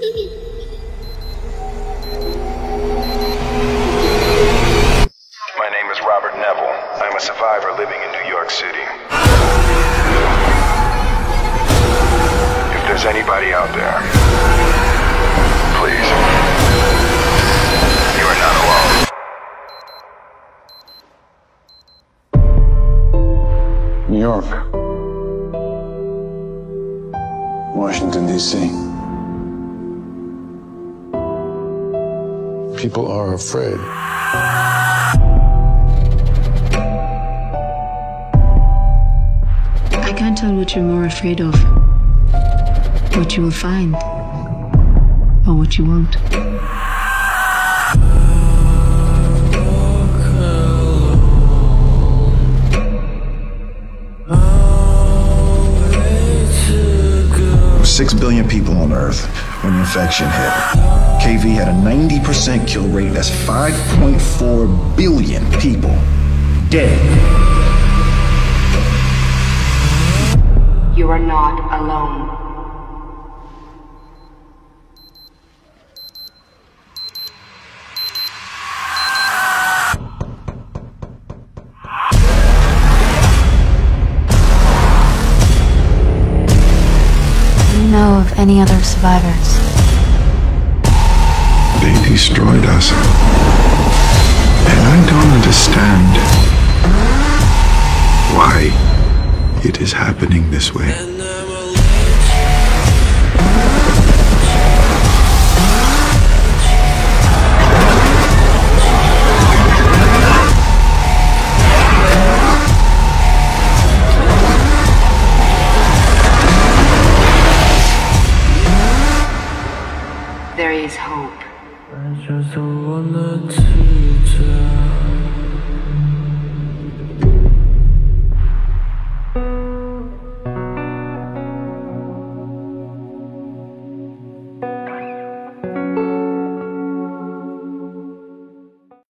My name is Robert Neville. I'm a survivor living in New York City. If there's anybody out there, please, you are not alone. New York. Washington, D.C. People are afraid. I can't tell what you're more afraid of. What you will find, or what you won't. 6 billion people on Earth when the infection hit. KV had a 90% kill rate. That's 5.4 billion people dead. You are not alone. Do you know of any other survivors? They destroyed us. And I don't understand why it is happening this way. There is hope. I just wanted to tell